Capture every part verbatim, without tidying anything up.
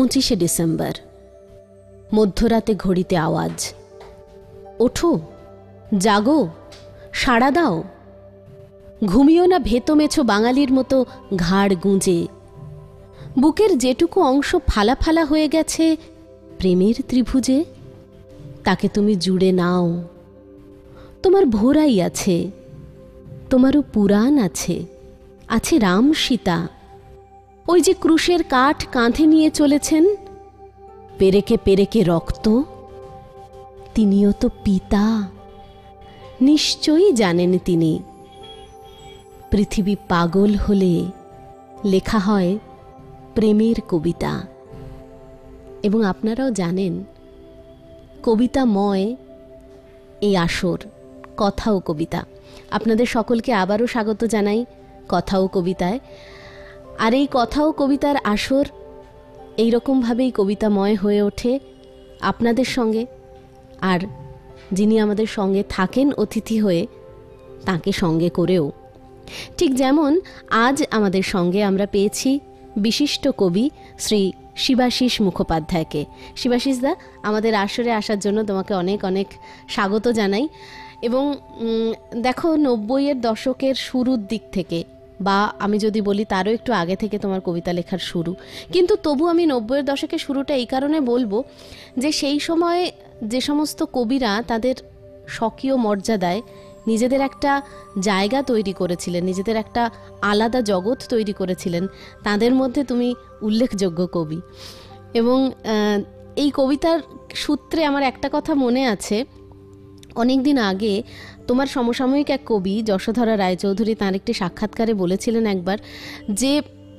পঁচিশে ডিসেম্বর, মধ্যরাতে ঘড়িতে আওয়াজ, ওঠো, জাগো, সাড়া দাও। ঘুমিও না ভেতো মেছো বাঙালির মতো ঘাড় গুঁজে। বুকের যেটুকু অংশ ফালা ফালা হয়ে গেছে প্রেমের ত্রিভুজে, তাকে তুমি জুড়ে নাও। তোমার ভোরাই আছে, তোমারও পুরাণ আছে, আছে রাম সীতা। ওই যে ক্রুশের কাঠ কাঁধে নিয়ে চলেছেন, পেরেকে পেরেকে রক্ত, তিনিও তো পিতা, নিশ্চয়ই জানেন তিনি। পৃথিবী পাগল হলে লেখা হয় প্রেমের কবিতা। এবং আপনারাও জানেন কবিতাময় এই আসর, কথা ও কবিতা। আপনাদের সকলকে আবারও স্বাগত জানাই কথা ও কবিতায়। আর এই কথা ও কবিতার আসর এইরকমভাবেই কবিতাময় হয়ে ওঠে আপনাদের সঙ্গে, আর যিনি আমাদের সঙ্গে থাকেন অতিথি হয়ে তাকে সঙ্গে করেও। ঠিক যেমন আজ আমাদের সঙ্গে আমরা পেয়েছি বিশিষ্ট কবি শ্রী শিবাশিস মুখোপাধ্যায়কে। শিবাশিস দা, আমাদের আসরে আসার জন্য তোমাকে অনেক অনেক স্বাগত জানাই। এবং দেখো, নব্বইয়ের দশকের শুরুর দিক থেকে, বা আমি যদি বলি তারও একটু আগে থেকে তোমার কবিতা লেখার শুরু, কিন্তু তবু আমি নব্বইয়ের দশকের শুরুটা এই কারণে বলবো যে সেই সময় যে সমস্ত কবিরা তাদের স্বকীয় মর্যাদায় নিজেদের একটা জায়গা তৈরি করেছিলেন, নিজেদের একটা আলাদা জগৎ তৈরি করেছিলেন, তাদের মধ্যে তুমি উল্লেখযোগ্য কবি। এবং এই কবিতার সূত্রে আমার একটা কথা মনে আছে, অনেক দিন আগে তোমার সমসাময়িক এক কবি যশোধরা রায়চৌধুরী তাঁর একটি সাক্ষাৎকারে বলেছিলেন একবার যে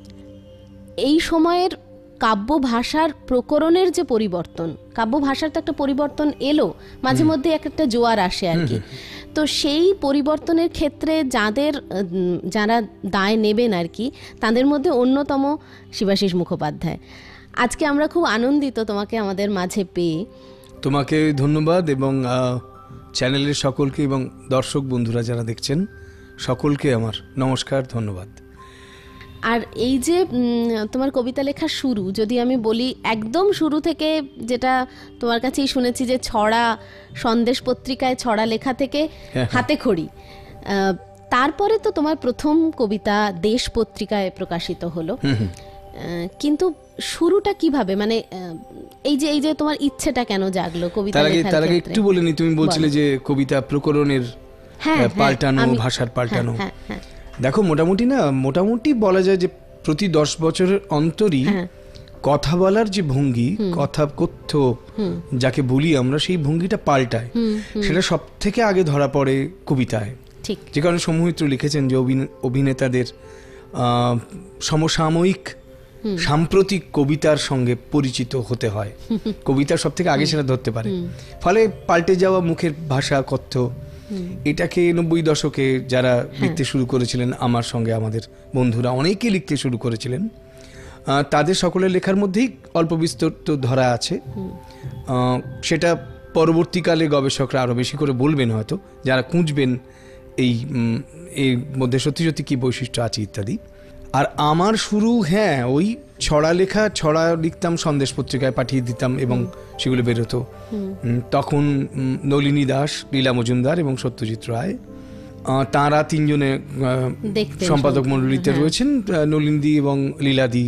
এই সময়ের কাব্য ভাষার প্রকরণের যে পরিবর্তন, কাব্য ভাষার তো একটা পরিবর্তন এলো, মাঝে মধ্যে এক একটা জোয়ার আসে আর কি। তো সেই পরিবর্তনের ক্ষেত্রে যাদের যারা দায় নেবেন আর কি, তাদের মধ্যে অন্যতম শিবাশিস মুখোপাধ্যায়। আজকে আমরা খুব আনন্দিত তোমাকে আমাদের মাঝে পেয়ে। তোমাকে ধন্যবাদ, এবং চ্যানেলের সকলকে এবং দর্শক বন্ধুরা যারা দেখছেন সকলকে আমার নমস্কার, ধন্যবাদ। আর এই যে তোমার কবিতা লেখা শুরু, যদি আমি বলি একদম শুরু থেকে, যেটা তোমার কাছেই শুনেছি যে ছড়া, সন্দেশ পত্রিকায় ছড়া লেখা থেকে হাতে খড়ি, তারপরে তো তোমার প্রথম কবিতা দেশ পত্রিকায় প্রকাশিত হলো। কিন্তু শুরুটা কিভাবে, মানে এই যে এই যে তোমার ইচ্ছেটা কেন জাগলো কবিতা লেখার? তার আগে একটু বলিনি, তুমি বলছিলে যে কবিতা প্রকরণের পাল্টানো, ভাষার পাল্টানো। দেখো, মোটামুটি না মোটামুটি বলা যায় যে প্রতি দশ বছরের অন্তরই কথা বলার যে ভঙ্গি, কথা কথ্য যাকে বলি আমরা, সেই ভঙ্গিটা পাল্টায়। সেটা সব থেকে আগে ধরা পড়ে কবিতায়। যে কারণে সমহিত্র লিখেছেন যে অভিনেতাদের সমসাময়িক সাম্প্রতিক কবিতার সঙ্গে পরিচিত হতে হয়, কবিতার সব থেকে আগে সেটা ধরতে পারে। ফলে পাল্টে যাওয়া মুখের ভাষা, কথ্য, এটাকে নব্বই দশকে যারা লিখতে শুরু করেছিলেন, আমার সঙ্গে আমাদের বন্ধুরা অনেকেই লিখতে শুরু করেছিলেন, তাদের সকলের লেখার মধ্যেই অল্প বিস্তর তো ধরা আছে। সেটা পরবর্তীকালে গবেষকরা আরও বেশি করে বলবেন, হয়তো যারা খুঁজবেন এই এর মধ্যে সত্যি সত্যি কী বৈশিষ্ট্য আছে ইত্যাদি। আর আমার শুরু, হ্যাঁ, ওই ছড়া লেখা, ছড়া লিখতাম, সন্দেশ পত্রিকায় পাঠিয়ে দিতাম এবং সেগুলো বেরোতো। তখন নলিনী দাস, লীলা মজুমদার এবং সত্যজিৎ রায়, তাঁরা তিনজনে সম্পাদক মণ্ডলীতে রয়েছেন। নলিনী এবং লীলাদি,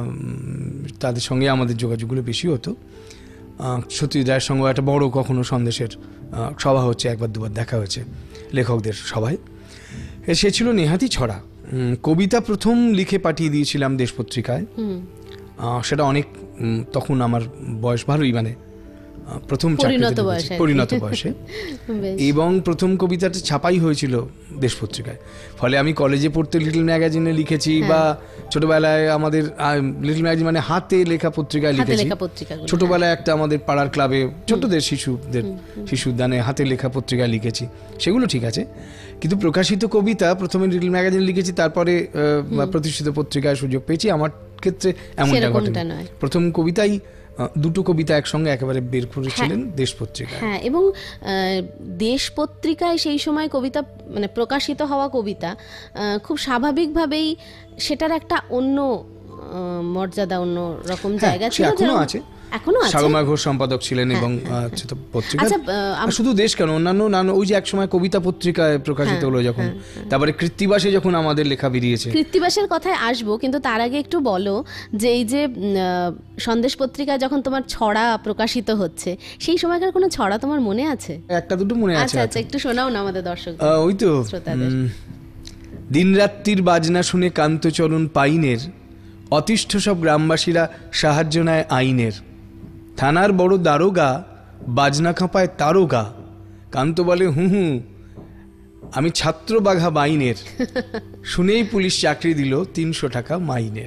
তাদের সঙ্গে আমাদের যোগাযোগগুলো বেশি হতো। সত্যজিৎ রায়ের সঙ্গে একটা বড় কখনো সন্দেশের সভা হচ্ছে, একবার দুবার দেখা হয়েছে লেখকদের সভায়। সে ছিল নেহাতি ছড়া। কবিতা প্রথম লিখে পাঠিয়ে দিয়েছিলাম দেশ পত্রিকায়, সেটা অনেক, তখন আমার বয়স ভালোই, মানে প্রথম পরিণত বয়সে, এবং প্রথম কবিতাটা ছাপাই হয়েছিল দেশ পত্রিকায়। ফলে আমি কলেজে পড়তে লিটল ম্যাগাজিনে লিখেছি, বা ছোটবেলায় আমাদের লিটল ম্যাগাজিন মানে হাতে লেখা পত্রিকায় লিখেছি। ছোটবেলায় একটা আমাদের পাড়ার ক্লাবে ছোটদের শিশুদের শিশু উদ্যানে হাতে লেখা পত্রিকায় লিখেছি, সেগুলো ঠিক আছে। কিন্তু প্রকাশিত কবিতা প্রথমে লিটল ম্যাগাজিনে লিখেছি, তারপরে প্রতিষ্ঠিত পত্রিকায় সুযোগ পেয়েছি। আমার ক্ষেত্রে এমনটা ঘটে। প্রথম কবিতাই, দুটো কবিতা একসঙ্গে একেবারে বের করেছিলেন দেশ পত্রিকায়। হ্যাঁ, এবং দেশ পত্রিকায় সেই সময় কবিতা, মানে প্রকাশিত হওয়া কবিতা, খুব স্বাভাবিকভাবেই সেটার একটা অন্য মর্যাদা, অন্য রকম জায়গা ছিল, এখনো আছে। এখনো আছে। সাগমা ঘোষ সম্পাদক ছিলেন এবং পত্রিকা শুধু দেশ কেন, অন্যান্য নানা, ওই যে একসময় কবিতা পত্রিকায় প্রকাশিত হলো যখন, তারপরে কৃত্তিবাসে যখন আমাদের লেখা বেরিয়েছে। কৃত্তিবাসের কথায় আসবো, কিন্তু তার আগে একটু বলো যে এই যে সন্দেশ পত্রিকায় যখন তোমার ছড়া প্রকাশিত হচ্ছে, সেই সময়কার কোনো ছড়া তোমার মনে আছে? একটা দুটো মনে আছে। আচ্ছা, একটু শোনাও না আমাদের দর্শক। ওই তো, দিনরাত্রির বাজনা শুনে কান্তচরণ পাইনের, অতিষ্ঠ সব গ্রামবাসীরা সাহায্য নেয় আইনের। থানার বড় দারোগা বাজনা কাঁপায় তারোগা, কান্ত বলে হু হু আমি ছাত্র বাঘা বাইনের, শুনেই পুলিশ চাকরি দিল তিনশো টাকা মাইনের।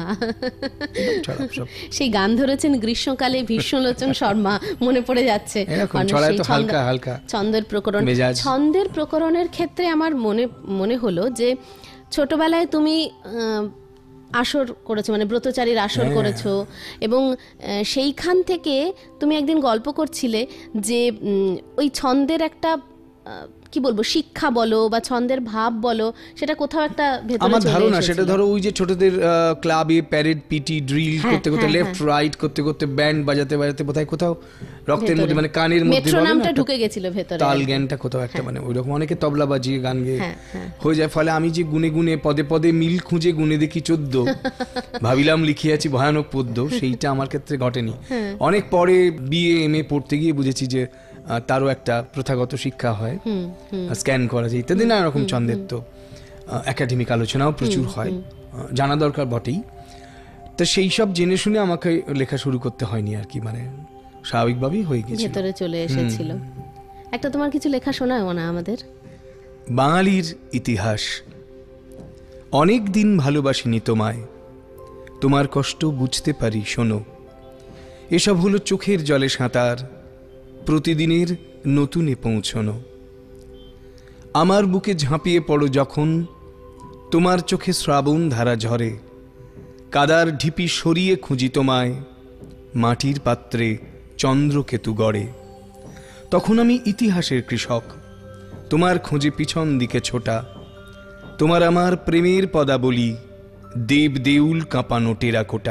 সেই গান ধরেছেন গ্রীষ্মকালে ভীষ্মলোচন শর্মা, মনে পড়ে যাচ্ছে। ছন্দের প্রকরণ, ছন্দের প্রকরণের ক্ষেত্রে আমার মনে মনে হলো যে ছোটবেলায় তুমি আসর করেছো, মানে ব্রতচারীর আসর করেছো, এবং সেইখান থেকে তুমি একদিন গল্প করছিলে যে ওই ছন্দের একটা কি বলবো শিক্ষা বলো বা ছন্দের ভাব বলো, সেটা কোথাও একটা ভেতরে চলে এসেছে। আমার ধারণা সেটা ধরো ওই যে ছোটদের ক্লাবে প্যারেড পিটি ড্রিল করতে করতে, লেফট রাইট করতে করতে, ব্যান্ড বাজাতে বাজাতে বোধহয় কোথাও রক্তের মধ্যে, মানে কানের মধ্যে মেট্রোনমটা ঢুকে গেছিল ভেতরে, তাল জ্ঞানটা কোথাও একটা, মানে ওইরকম অনেকে তবলা বাজিয়ে গান গেয়ে হয়ে যায়। ফলে আমি যে গুনে গুনে পদে পদে মিল খুঁজে গুনে দেখি চোদ্দ, ভাবিলাম লিখিয়াছি ভয়ানক পদ্য, সেইটা আমার ক্ষেত্রে ঘটেনি। অনেক পরে বিএ এম এ পড়তে গিয়ে বুঝেছি যে তারও একটা প্রথাগত শিক্ষা হয়, স্ক্যান করা যায় ইত্যাদি, নানা রকম ছন্দের তো একাডেমিক আলোচনাও প্রচুর হয়, জানা দরকার বটেই। তো সেই সব জেনে শুনে আমাকে লেখা শুরু করতে হয়নি আর কি, মানে স্বাভাবিকভাবেই হয়ে গেছে, ভেতরে চলে এসেছিল। একটা তোমার কিছু লেখা শোনায় না আমাদের? বাঙালির ইতিহাস। অনেক দিন ভালোবাসিনি তোমায়, তোমার কষ্ট বুঝতে পারি শোনো। এসব হলো চোখের জলে সাঁতার, প্রতিদিনের নতুনে পৌঁছনো। আমার বুকে ঝাঁপিয়ে পড়ো যখন, তোমার চোখে শ্রাবণ ধারা ঝরে। কাদার ঢিপি সরিয়ে খুঁজি তোমায়, মাটির পাত্রে চন্দ্রকেতু গড়ে। তখন আমি ইতিহাসের কৃষক, তোমার খোঁজে পিছন দিকে ছোটা। তোমার আমার প্রেমের পদাবলী, দেব দেউল কাঁপানো টেরাকোটা।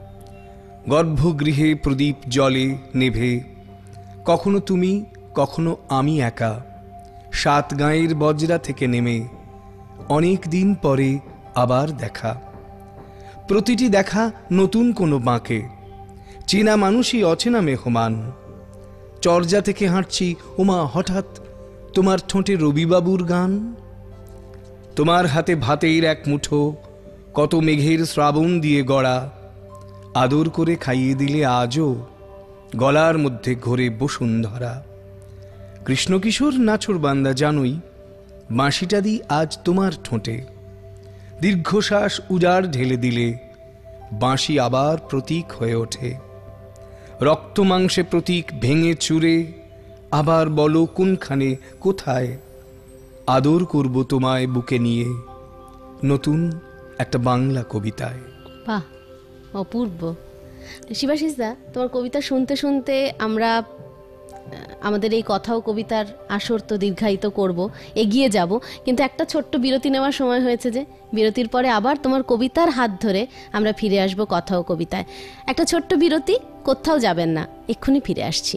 গর্ভগৃহে প্রদীপ জলে নেভে, কখনো তুমি কখনো আমি একা। সাত গাঁয়ের বজরা থেকে নেমে, অনেক দিন পরে আবার দেখা। প্রতিটি দেখা নতুন কোনো বাঁকে, চেনা মানুষই অচেনা মেহমান। চর্যা থেকে হাঁটছি, ওমা হঠাৎ তোমার ঠোঁটে রবিবাবুর গান। তোমার হাতে ভাতের এক মুঠো, কত মেঘের শ্রাবণ দিয়ে গড়া। আদর করে খাইয়ে দিলে আজও, গলার মধ্যে ঘোরে বসুন্ধরা। কৃষ্ণকিশোর নাছোড় বান্দা জানোই, বাঁশিটা দিই আজ তোমার ঠোঁটে। দীর্ঘশ্বাস উজাড় ঢেলে দিলে, বাঁশি আবার প্রতীক হয়ে ওঠে। রক্ত মাংসে প্রতীক ভেঙে চুরে, আবার বলো কোনখানে কোথায়। আদর করব তোমায় বুকে নিয়ে, নতুন একটা বাংলা কবিতায়। বাহ, অপূর্ব। শিবাশিস দা, তোমার কবিতা শুনতে শুনতে আমরা আমাদের এই কথা ও কবিতার আসর তো দীর্ঘায়িত করব, এগিয়ে যাব, কিন্তু একটা ছোট্ট বিরতি নেওয়ার সময় হয়েছে। যে বিরতির পরে আবার তোমার কবিতার হাত ধরে আমরা ফিরে আসব কথা ও কবিতায়। একটা ছোট্ট বিরতি, কোথাও যাবেন না, এক্ষুনি ফিরে আসছি।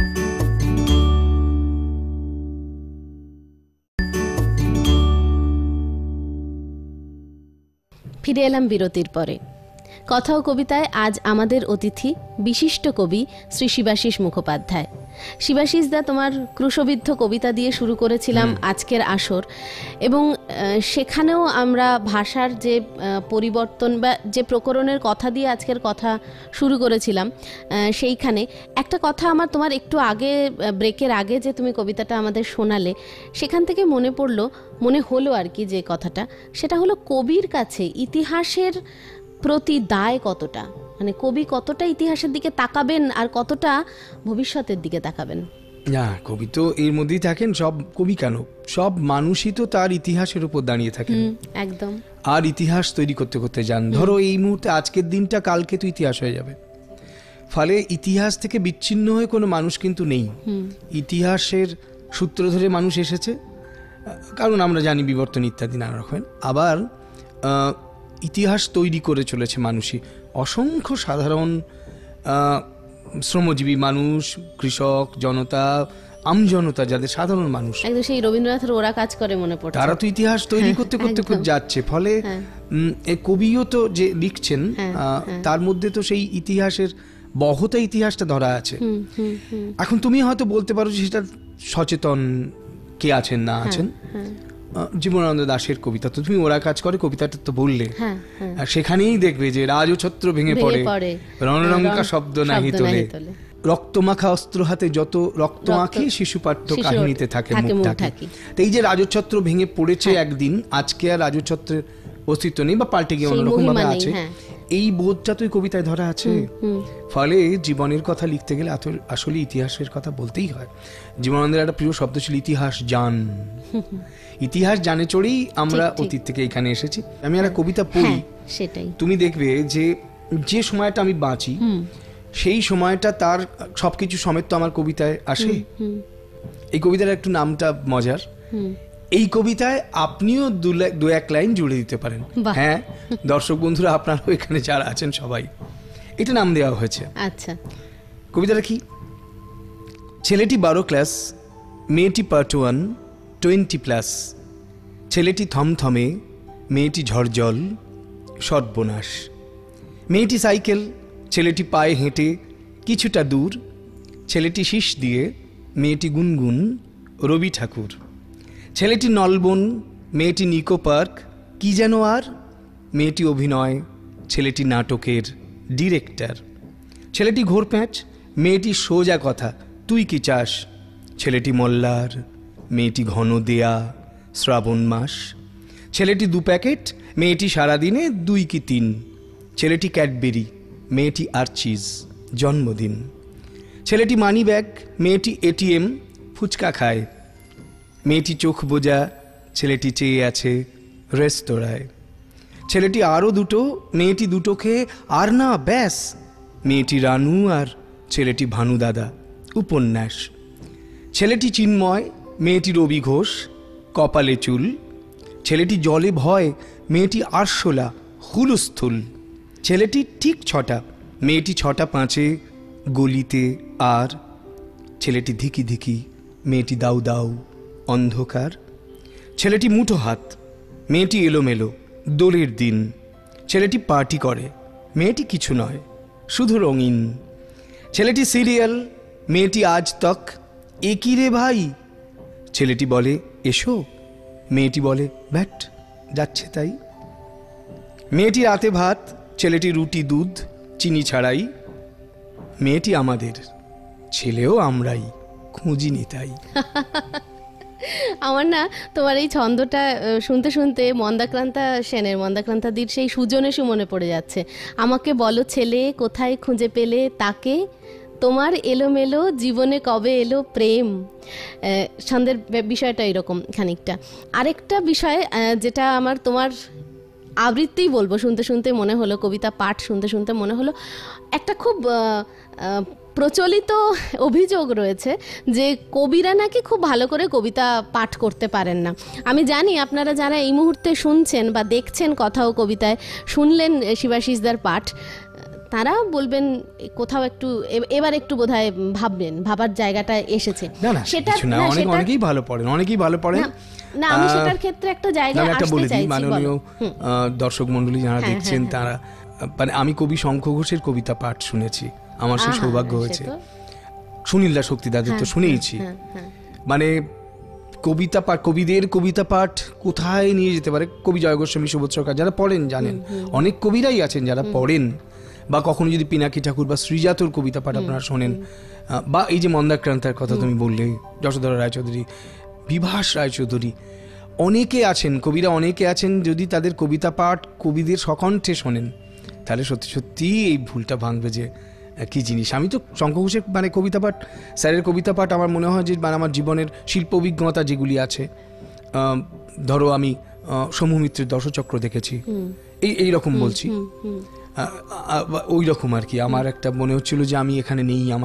ফিরে এলাম বিরতির পরে। কথা ও কবিতায় আজ আমাদের অতিথি বিশিষ্ট কবি শ্রী শিবাশিস মুখোপাধ্যায়। শিবাশিস দা, তোমার ক্রুশবিদ্ধ কবিতা দিয়ে শুরু করেছিলাম আজকের আসর, এবং সেখানেও আমরা ভাষার যে পরিবর্তন বা যে প্রকরণের কথা দিয়ে আজকের কথা শুরু করেছিলাম, সেইখানে একটা কথা আমার তোমার একটু আগে, ব্রেকের আগে যে তুমি কবিতাটা আমাদের শোনালে, সেখান থেকে মনে পড়লো, মনে হলো আর কি যে কথাটা, সেটা হলো কবির কাছে ইতিহাসের প্রতি দায় কতটা, মানে কবি কতটা ইতিহাসের দিকে তাকাবেন আর কতটা ভবিষ্যতের দিকে তাকাবেন। না, কবি তো এর মধ্যেই থাকেন। সব কবি কেন, সব মানুষই তো তার ইতিহাসের উপর দাঁড়িয়ে থাকেন, একদম, আর ইতিহাস তৈরি করতে করতে যান। ধরো এই মুহূর্তে আজকের দিনটা কালকে তো ইতিহাস হয়ে যাবে। ফলে ইতিহাস থেকে বিচ্ছিন্ন হয়ে কোনো মানুষ কিন্তু নেই। ইতিহাসের সূত্র ধরে মানুষ এসেছে, কারণ আমরা জানি বিবর্তন ইত্যাদি নানা রকম। আবার ইতিহাস তৈরি করে চলেছে মানুষই। অসংখ্য সাধারণ শ্রমজীবী মানুষ, কৃষক জনতা, আমজনতা, যাদের সাধারণ মানুষ, একদম সেই রবীন্দ্রনাথের ওরা কাজ করে মনে পড়ছে, তারা তো ইতিহাস তৈরি করতে করতে যাচ্ছে। ফলে এই কবিও তো যে লিখছেন তার মধ্যে তো সেই ইতিহাসের বহতা ইতিহাসটা ধরা আছে। এখন তুমি হয়তো বলতে পারো যে সেটা সচেতন কে আছেন না আছেন। জীবনানন্দ দাশের কবিতা তো তুমি ওরা কাজ করে কবিতাটা তো বললে, আর সেখানেই দেখবে যে রাজছত্র ভেঙে পড়ে, রণরঙ্কা শব্দ নাহি তোলে, রক্তমাখা অস্ত্র হাতে যত রক্ত মাখে শিশু পাঠ্য কাহিনীতে থাকে মুখ ঢাকি। তো এই যে রাজছত্র ভেঙে পড়েছে একদিন, আজকে আর রাজছত্রের অস্তিত্ব নেই বা পাল্টে গিয়ে অন্যরকম ভাবে আছে, এই বোধটা তো কবিতায় ধরা আছে। ফলে জীবনের কথা লিখতে গেলে আসলে ইতিহাসের কথা বলতেই হয়। জীবনানন্দের একটা প্রিয় শব্দ ছিল ইতিহাস জান। ইতিহাস জানে চড়েই আমরা অতীত থেকে এখানে এসেছি। আমি একটা কবিতা পড়ি, সেটাই তুমি দেখবে যে যে সময়টা আমি বাঁচি সেই সময়টা তার সবকিছু সমেত তো আমার কবিতায় আসে। এই কবিতার একটু নামটা মজার। এই কবিতায় আপনিও দু এক লাইন জুড়ে দিতে পারেন। হ্যাঁ দর্শক বন্ধুরা, আপনারাও এখানে যারা আছেন সবাই, এটা নাম দেওয়া হয়েছে। আচ্ছা, কবিতাটা কি? ছেলেটি বারো ক্লাস, মেয়েটি পার্ট ওয়ান, টোয়েন্টি প্লাস। ছেলেটি থমথমে, মেয়েটি ঝড়জল, সর্বনাশ। মেয়েটি সাইকেল, ছেলেটি পায়ে হেঁটে কিছুটা দূর। ছেলেটি শীষ দিয়ে, মেয়েটি গুনগুন, রবি ঠাকুর। ছেলেটি নলবন, মেয়েটি নিকো পার্ক, কি যেন আর। মেয়েটি অভিনয়, ছেলেটি নাটকের ডিরেক্টর। ছেলেটি ঘোরপ্যাঁচ, মেয়েটি সোজা কথা, তুই কি চাস। ছেলেটি মল্লার, মেয়েটি ঘন দেয়া, শ্রাবণ মাস। ছেলেটি দু প্যাকেট, মেয়েটি সারাদিনে দুই কি তিন। ছেলেটি ক্যাডবেরি, মেয়েটি আর্চিজ, জন্মদিন। ছেলেটি মানি ব্যাগ, মেয়েটি এটিএম, ফুচকা খায়। মেয়েটি চোখ বোঝা, ছেলেটি চেয়ে আছে রেস্তোরাঁয়। ছেলেটি আরও দুটো, মেয়েটি দুটো খেয়ে আর না ব্যাস। মেয়েটি রানু আর ছেলেটি ভানু দাদা, উপন্যাস। ছেলেটি চিন্ময়, মেয়েটি রবি ঘোষ, কপালে চুল। ছেলেটি জলে ভয়, মেয়েটি আরশোলা, হুলস্থুল। ছেলেটি ঠিক ছটা, মেয়েটি ছটা পাঁচে, গলিতে আর। ছেলেটি ধিকি ধিকি, মেয়েটি দাউ দাউ, অন্ধকার। ছেলেটি মুঠো হাত, মেয়েটি এলোমেলো, দোলের দিন। ছেলেটি পার্টি করে, মেয়েটি কিছু নয়, শুধু রঙিন। ছেলেটি সিরিয়াল, মেয়েটি আজ তক, এ কি রে ভাই। ছেলেটি বলে এসো, মেয়েটি বলে ব্যাট, যাচ্ছে তাই। মেয়েটি রাতে ভাত, ছেলেটি রুটি দুধ, চিনি ছাড়াই। মেয়েটি আমাদের, ছেলেও আমরাই, খুঁজিনি তাই। আমার না তোমার এই ছন্দটা শুনতে শুনতে মন্দাক্রান্তা সেনের, মন্দাক্রান্তাদির সেই সুজনেশু মনে পড়ে যাচ্ছে। আমাকে বলো ছেলে কোথায় খুঁজে পেলে তাকে, তোমার এলোমেলো জীবনে কবে এলো প্রেম। ছন্দের বিষয়টা এরকম খানিকটা। আরেকটা বিষয় যেটা আমার তোমার আবৃত্তিই বলবো, শুনতে শুনতে মনে হলো, কবিতা পাঠ শুনতে শুনতে মনে হলো, একটা খুব প্রচলিত অভিযোগ রয়েছে যে কবিরা নাকি খুব ভালো করে কবিতা পাঠ করতে পারেন না। আমি জানি আপনারা যারা এই মুহূর্তে শুনছেন বা দেখছেন কথা ও কবিতায়, শুনলেন শিবাশিসদার পাঠ, তারা বলবেন কোথাও একটু এবার একটু বোধহয় ভাববেন, ভাবার জায়গাটা এসেছে। সেটা অনেকেই ভালো পড়েন, অনেকেই ভালো পড়েন না, আমি সেটার ক্ষেত্রে একটা জায়গায় আসতে চাইছি। মাননীয় দর্শক মণ্ডলী যারা দেখছেন তারা, মানে আমি কবি শঙ্খ ঘোষের কবিতা পাঠ শুনেছি, আমার সেই সৌভাগ্য হয়েছে। সুনীলদা শক্তিদাদের তো শুনেইছি। মানে কবিতা পাঠ, কবিদের কবিতা পাঠ কোথায় নিয়ে যেতে পারে। কবি জয় গোস্বামী, সুবোধ সরকার যারা পড়েন জানেন, অনেক কবিরাই আছেন যারা পড়েন, বা কখনো যদি পিনাকি ঠাকুর বা শ্রীজাতর কবিতা পাঠ আপনারা শোনেন, বা এই যে মন্দাক্রান্তার কথা তুমি বললে, যশোধরা রায়চৌধুরী, বিভাস রায়চৌধুরী, অনেকে আছেন কবিরা, অনেকে আছেন যদি তাদের কবিতা পাঠ কবিদের সকণ্ঠে শোনেন তাহলে সত্যি সত্যি এই ভুলটা ভাঙবে যে কি জিনিস। আমি তো শঙ্খ ঘোষের মানে কবিতা পাঠ, স্যারের কবিতা পাঠ আমার মনে হয় যে মানে আমার জীবনের শিল্প অভিজ্ঞতা যেগুলি আছে, ধরো আমি সমু মিত্রের দশচক্র দেখেছি, এই এইরকম বলছি, ওই রকম আর কি। আমার একটা মনে হচ্ছিল যে আমি এখানে নেই, আমার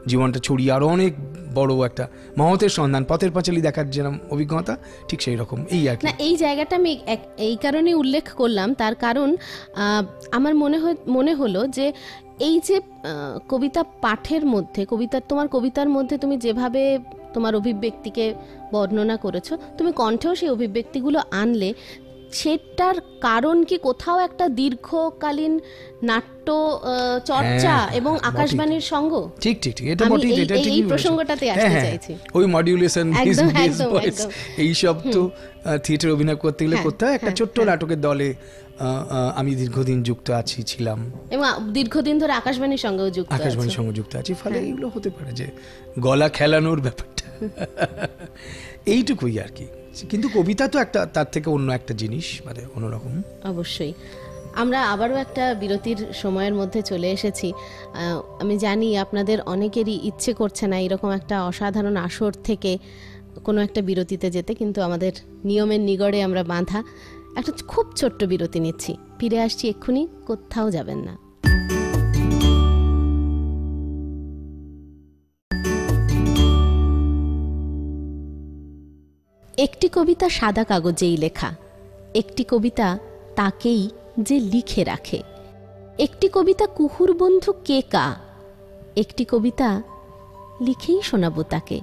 জীবনটা ছড়িয়ে আরো অনেক বড় একটা মহতের সন্ধান, পথের পাঁচালী দেখার যেরকম অভিজ্ঞতা ঠিক সেই রকম। এই আর কি। না, এই জায়গাটা আমি এই কারণে উল্লেখ করলাম, তার কারণ আমার মনে হয় মনে হলো যে এই যে কবিতা পাঠের মধ্যে, কবিতার তোমার কবিতার মধ্যে তুমি যেভাবে তোমার অভিব্যক্তিকে বর্ণনা করেছো, তুমি কণ্ঠেও সেই অভিব্যক্তিগুলো আনলে, সেটার কারণ কি কোথাও একটা দীর্ঘকালীন নাট্য চর্চা এবং আকাশবাণীর সঙ্গ? ঠিক ঠিক ঠিক, এটা মোটেই এটা ঠিক, এই প্রসঙ্গটাতে আসতে চাইছি। ওই মডুলেশন এই সব তো থিয়েটার অভিনয় করতে গেলে করতে হয়। একটা ছোট্ট নাটকের দলে আমি দীর্ঘদিন যুক্ত আছি, ছিলাম, এবং দীর্ঘদিন ধরে আকাশবাণীর সঙ্গেও যুক্ত আছি, আকাশবাণীর সঙ্গে যুক্ত আছি। ফলে এগুলো হতে পারে যে গলা খেলানোর ব্যাপারটা এইটুকুই আর কি। কিন্তু কবিতা তো একটা তার থেকে অন্য একটা জিনিস, মানে অন্যরকম। অবশ্যই। আমরা আবারও একটা বিরতির সময়ের মধ্যে চলে এসেছি। আমি জানি আপনাদের অনেকেরই ইচ্ছে করছে না এরকম একটা অসাধারণ আসর থেকে কোনো একটা বিরতিতে যেতে, কিন্তু আমাদের নিয়মের নিগড়ে আমরা বাঁধা। একটা খুব ছোট্ট বিরতি নিচ্ছি, ফিরে আসছি এক্ষুনি, কোথাও যাবেন না। একটি কবিতা সাদা কাগজেই লেখা, একটি কবিতা তাকেই যে লিখে রাখে, একটি কবিতা কুহুর বন্ধু কে কা, একটি কবিতা লিখেই শোনাবো তাকে।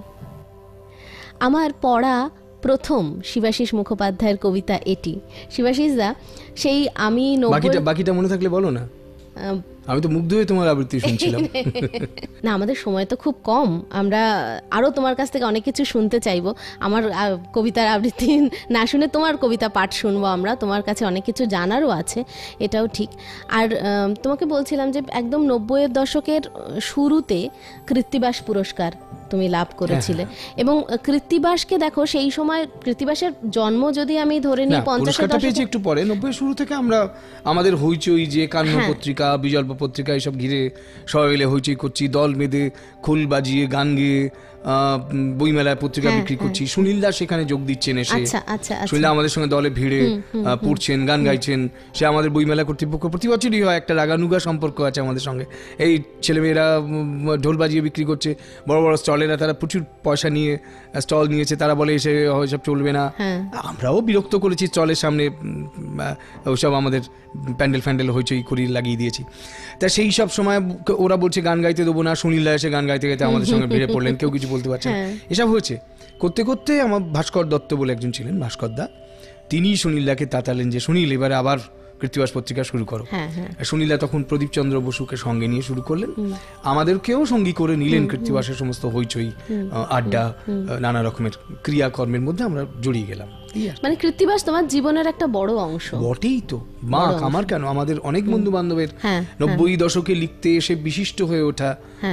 আমার পড়া প্রথম শিবাশিস মুখোপাধ্যায়ের কবিতা এটি। শিবাশিস দা, সেই আমি বাকিটা বাকিটা মনে থাকলে বলো না, আমি তো মুগ্ধ হয়ে তোমার আবৃত্তি শুনছিলাম। না, আমাদের সময় তো খুব কম, আমরা আরও তোমার কাছ থেকে অনেক কিছু শুনতে চাইবো। আমার কবিতার আবৃত্তি না শুনে তোমার কবিতা পাঠ শুনবো আমরা, তোমার কাছে অনেক কিছু জানারও আছে, এটাও ঠিক। আর তোমাকে বলছিলাম যে একদম নব্বইয়ের দশকের শুরুতে কৃত্তিবাস পুরস্কার তুমি লাভ করেছিলে, এবং কৃত্তিবাসকে দেখো সেই সময়, কৃত্তিবাসের জন্ম যদি আমি ধরে নিই পঞ্চাশের দশকে, একটু পরে নব্বই শুরু থেকে আমরা আমাদের হইচই যে কান্ন পত্রিকা, বিজল্প পত্রিকা এইসব ঘিরে সবাই মিলে হইচই করছি, দল বেঁধে খোল বাজিয়ে গান গেয়ে বইমেলায় পত্রিকা বিক্রি করছি। সুনীল দাস সেখানে যোগ দিচ্ছেন এসে, সুনীল আমাদের সঙ্গে দলে ভিড়ে পড়ছেন, গান গাইছেন। সে আমাদের বইমেলা কর্তৃপক্ষ, প্রতি বছরই হয়, একটা রাগানুগা সম্পর্ক আছে আমাদের সঙ্গে। এই ছেলেমেয়েরা ঢোল বাজিয়ে বিক্রি করছে, বড় বড় স্টলেরা তারা প্রচুর পয়সা নিয়ে স্টল নিয়েছে, তারা বলে এসে ওইসব চলবে না। আমরাও বিরক্ত করেছি, স্টলের সামনে ওইসব আমাদের প্যান্ডেল ফ্যান্ডেল হইচই করি লাগিয়ে দিয়েছি। তা সেই সব সময় ওরা বলছে গান গাইতে দেবো না, সুনীল দা এসে গান গাইতে গাইতে আমাদের সঙ্গে ভিড়ে পড়লেন, কেউ কিছু বলতে পারছে না। এসব হয়েছে করতে করতে আমার ভাস্কর দত্ত বলে একজন ছিলেন, ভাস্কর দা, তিনি সুনীলদাকে তাতালেন যে সুনীল এবারে আবার কৃত্তিবাস পত্রিকা শুরু করো। সুনীলা তখন প্রদীপ চন্দ্র বসুকে সঙ্গে নিয়ে শুরু করলেন, আমাদেরকেও সঙ্গী করে নিলেন। কৃত্তিবাসের সমস্ত হইচই, আড্ডা, নানা রকমের ক্রিয়াকর্মের মধ্যে আমরা জড়িয়ে গেলাম। মানে কৃত্তিবাস তোমার জীবনের একটা বড় অংশ বটেই তো। মা আমার কেন, আমাদের অনেক বন্ধু বান্ধবের নব্বই দশকে লিখতে এসে বিশিষ্ট হয়ে ওঠা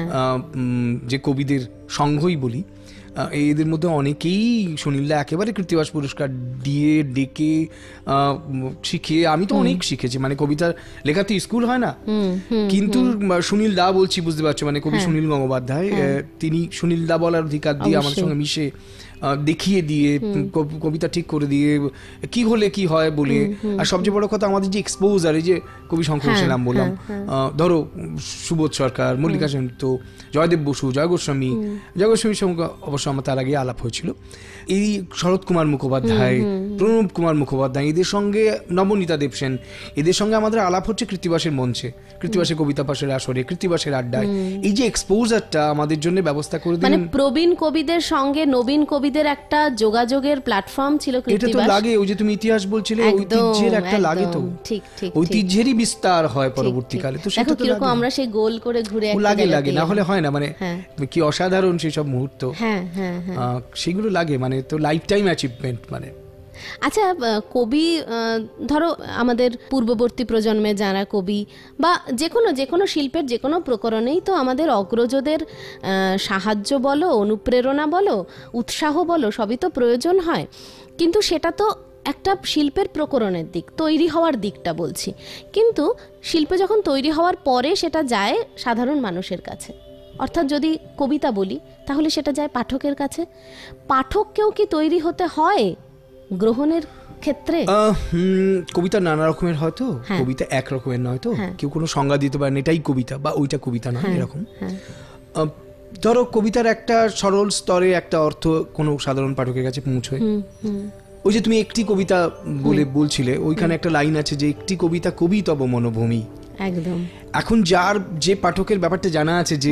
যে কবিদের সংঘই বলি, এদের মধ্যে অনেকেই সুনীলদা একেবারে কৃত্তিবাস পুরস্কার দিয়ে ডেকে শিখিয়ে, আমি তো অনেক শিখেছি। মানে কবিতার লেখাতে স্কুল হয় না, কিন্তু সুনীল দা বলছি, বুঝতে পারছো, মানে কবি সুনীল গঙ্গোপাধ্যায়, তিনি সুনীল দা বলার অধিকার দিয়ে আমাদের সঙ্গে মিশে দেখিয়ে দিয়ে কবিতা ঠিক করে দিয়ে কি হলে কি হয় বলে। আর সবচেয়ে বড় কথা, আমাদের যে এক্সপোজার, এই যে কবি শঙ্কর ঘোষের নাম বললাম, ধরো সুবোধ সরকার, মল্লিকা সেনগুপ্ত, জয়দেব বসু, জয় গোস্বামী, জয় গোস্বামীর সঙ্গে অবশ্য আমার তার আগে আলাপ হয়েছিল, এই শরৎ কুমার মুখোপাধ্যায়, প্রণব কুমার মুখোপাধ্যায়, এদের সঙ্গে নবনীতা দেবসেন, এদের সঙ্গে আমাদের আলাপ হচ্ছে কৃত্তিবাসের মঞ্চে, কৃত্তিবাসের কবিতা পাশের আসরে, কৃত্তিবাসের আড্ডায়। এই যে এক্সপোজারটা আমাদের জন্য ব্যবস্থা করে দিলেন, মানে প্রবীণ কবিদের সঙ্গে নবীন কবিদের একটা যোগাযোগের প্ল্যাটফর্ম ছিল কৃত্তিবাস। এটা তো লাগে, ওই যে তুমি ইতিহাস বলছিলে, ঐতিহ্যের একটা লাগে, তো ঠিক ঠিক ঐতিহ্যেরই বিস্তার হয় পরবর্তীকালে। তো সেটা তো কিরকম আমরা সেই গোল করে ঘুরে লাগে লাগে না হলে হয় না, মানে কি অসাধারণ সেই সব মুহূর্ত, সেগুলো লাগে, মানে তো লাইফ টাইম অ্যাচিভমেন্ট। মানে আচ্ছা, কবি ধরো আমাদের পূর্ববর্তী প্রজন্মে যারা কবি বা যে কোনো যে কোনো শিল্পের যে কোনো প্রকরণেই তো আমাদের অগ্রজদের সাহায্য বলো, অনুপ্রেরণা বলো, উৎসাহ বলো, সবই তো প্রয়োজন হয়। কিন্তু সেটা তো একটা শিল্পের প্রকরণের দিক, তৈরি হওয়ার দিকটা বলছি। কিন্তু শিল্পে যখন তৈরি হওয়ার পরে সেটা যায় সাধারণ মানুষের কাছে, অর্থাৎ যদি কবিতা বলি তাহলে সেটা যায় পাঠকের কাছে। পাঠককেও কি তৈরি হতে হয় গ্রহণের ক্ষেত্রে? কবিতা নানা রকমের হয়তো, কবিতা এক রকমের নয়, তো কেউ কোনো সংজ্ঞা দিতে পারেন এটাই কবিতা বা ওইটা কবিতা নয়, এরকম। ধরো কবিতার একটা সরল স্তরে একটা অর্থ কোনো সাধারণ পাঠকের কাছে পৌঁছয়। ওই যে তুমি একটি কবিতা বলে বলছিলে, ওইখানে একটা লাইন আছে যে একটি কবিতা কবি তব মনোভূমি। একদম। এখন যার যে পাঠকের ব্যাপারটা জানা আছে যে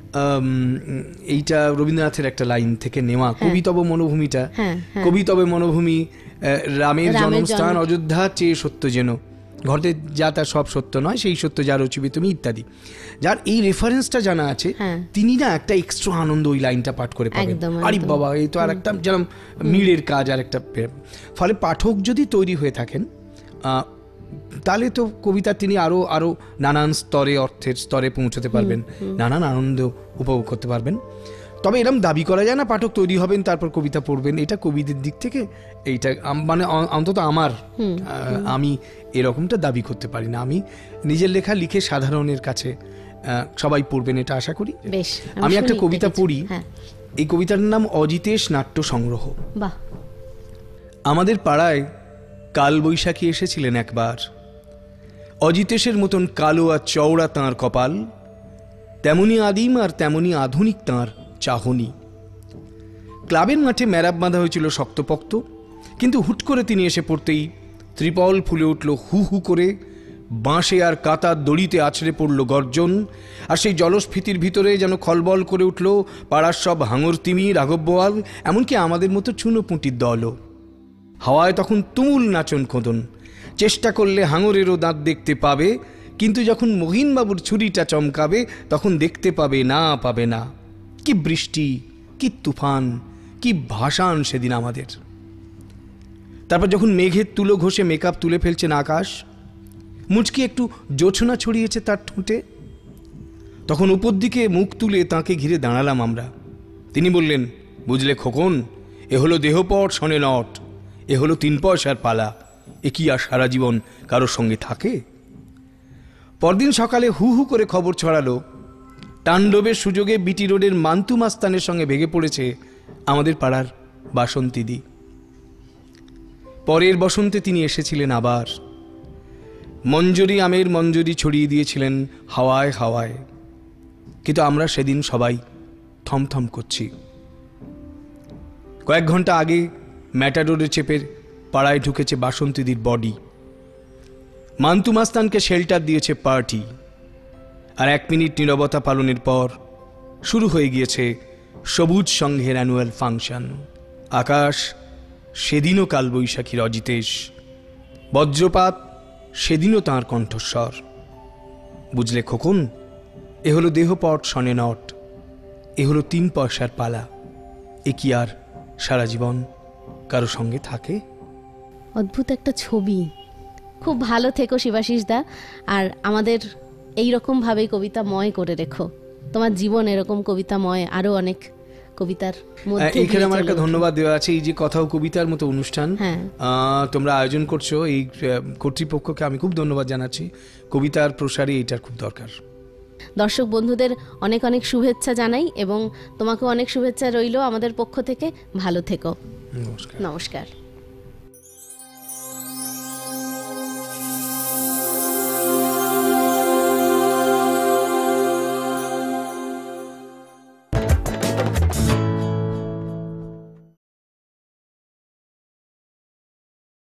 এইটা রবীন্দ্রনাথের একটা লাইন থেকে নেওয়া, কবি তব মনোভূমিটা, কবি তবে মনোভূমি রামের জন্মস্থান অযোধ্যা চেয়ে সত্য যেন, ঘটে যা তার সব সত্য নয় সেই সত্য যার রচিবি তুমি ইত্যাদি, যার এই রেফারেন্সটা জানা আছে তিনি না একটা এক্সট্রা আনন্দ ওই লাইনটা পাঠ করে পাবেন। আরে বাবা, এই তো আর একটা যেরকম মিড়ের কাজ আর একটা। ফলে পাঠক যদি তৈরি হয়ে থাকেন তাহলে তো কবিতা তিনি আরো আরো নানান স্তরে অর্থের স্তরে পৌঁছতে পারবেন, নানান আনন্দ উপভোগ করতে পারবেন। তবে এরকম দাবি করা যায় না পাঠক তৈরি হবেন তারপর কবিতা পড়বেন, এটা কবিদের দিক থেকে এইটা মানে অন্তত আমার আমি এরকমটা দাবি করতে পারি না। আমি নিজের লেখা লিখে সাধারণের কাছে সবাই পড়বেন এটা আশা করি। আমি একটা কবিতা পড়ি, এই কবিতার নাম অজিতেশ নাট্য সংগ্রহ। আমাদের পাড়ায় কাল বৈশাখী এসেছিলেন একবার, অজিতেশের মতন কালো আর চওড়া তাঁর কপাল, তেমনি আদিম আর তেমনি আধুনিক তাঁর চাহনি। ক্লাবের মাঠে ম্যারাপ বাঁধা হয়েছিল শক্তপোক্ত, কিন্তু হুট করে তিনি এসে পড়তেই ত্রিপল ফুলে উঠল হু হু করে, বাঁশে আর কাতার দড়িতে আছড়ে পড়ল গর্জন, আর সেই জলস্ফীতির ভিতরে যেন খলবল করে উঠল পাড়ার সব হাঙর তিমি রাঘব বোয়াল, এমনকি আমাদের মতো চুনোপুঁটির দলও। হাওয়ায় তখন তুমুল নাচন খোদন, চেষ্টা করলে হাঙরেরও দাঁত দেখতে পাবে, কিন্তু যখন মহিনবাবুর ছুরিটা চমকাবে তখন দেখতে পাবে না পাবে না। কি বৃষ্টি, কি তুফান, কি ভাষান সেদিন আমাদের। তারপর যখন মেঘের তুলো ঘষে মেকআপ তুলে ফেলছেন আকাশ, মুচকি একটু জোছনা ছড়িয়েছে তার ঠোঁটে, তখন উপর দিকে মুখ তুলে তাঁকে ঘিরে দাঁড়ালাম আমরা। তিনি বললেন, বুঝলে খোকন, এ হলো দেহপট শনে নট, এ হলো তিন পয়সার পালা, এ কি আর সারা জীবন কারোর সঙ্গে থাকে? পরদিন সকালে হু হু করে খবর ছড়ালো, তাণ্ডবের সুযোগে বিটি রোডের মান্তু মাস্তানের সঙ্গে ভেগে পড়েছে আমাদের পাড়ার বাসন্তীদি। পরের বসন্তে তিনি এসেছিলেন আবার, মঞ্জরি আমের মঞ্জরি ছড়িয়ে দিয়েছিলেন হাওয়ায় হাওয়ায়, কিন্তু আমরা সেদিন সবাই থমথম করছি। কয়েক ঘন্টা আগে ম্যাটাডোরে চেপে পাড়ায় ঢুকেছে বাসন্তীদির বডি, মান্তু মাস্তানকে শেল্টার দিয়েছে পার্টি, আর এক মিনিট নীরবতা পালনের পর শুরু হয়ে গিয়েছে সবুজ সংঘের অ্যানুয়াল ফাংশন। আকাশ সেদিনও কালবৈশাখীর অজিতেশ, বজ্রপাত সেদিনও তাঁর কণ্ঠস্বর। বুঝলে খোকন, এ হলো দেহপট শনে নট, এ হলো তিন পয়সার পালা, এ কি আর সারা জীবন কারো সঙ্গে থাকে? অদ্ভুত একটা ছবি। খুব ভালো থেকো শিবাশিস দা, আর আমাদের এই রকম ভাবেই কবিতাময় করে রেখো। তোমার জীবন এরকম কবিতাময় আরো অনেক কবিতার মধ্যে। এখানে আমার একটা ধন্যবাদ দেওয়া আছে, এই যে কথা ও কবিতার মতো অনুষ্ঠান তোমরা আয়োজন করছো, এই কর্তৃপক্ষকে আমি খুব ধন্যবাদ জানাচ্ছি। কবিতার প্রসারে এইটার খুব দরকার। দর্শক বন্ধুদের অনেক অনেক শুভেচ্ছা জানাই, এবং তোমাকে অনেক শুভেচ্ছা রইল আমাদের পক্ষ থেকে। ভালো থেকো। নমস্কার। নমস্কার।